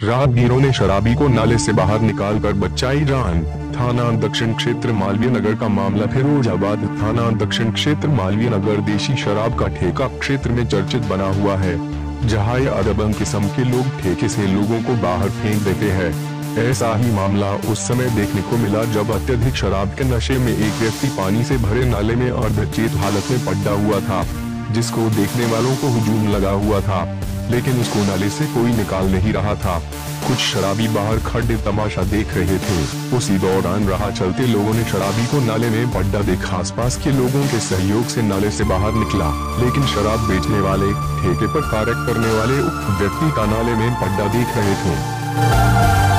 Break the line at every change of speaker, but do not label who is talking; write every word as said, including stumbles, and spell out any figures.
राहगीरों ने शराबी को नाले से बाहर निकालकर बचाई जान। थाना दक्षिण क्षेत्र मालवीय नगर का मामला फिरोजाबाद थाना दक्षिण क्षेत्र मालवीय नगर देशी शराब का ठेका क्षेत्र में चर्चित बना हुआ है, जहां ये अदबंग किस्म के लोग ठेके से लोगों को बाहर फेंक देते हैं। ऐसा ही मामला उस समय देखने को मिला जब अत्यधिक शराब के नशे में एक व्यक्ति पानी से भरे नाले में अर्धचेत हालत में पड़ा हुआ था, जिसको देखने वालों को हुजूम लगा हुआ था, लेकिन उसको नाले से कोई निकाल नहीं रहा था। कुछ शराबी बाहर खड़े तमाशा देख रहे थे। उसी दौरान राह चलते लोगों ने शराबी को नाले में पड़ा देखा। आसपास के लोगों के सहयोग से नाले से बाहर निकला, लेकिन शराब बेचने वाले ठेके पर कार्य करने वाले उक्त व्यक्ति का नाले में पड़ा देख रहे थे।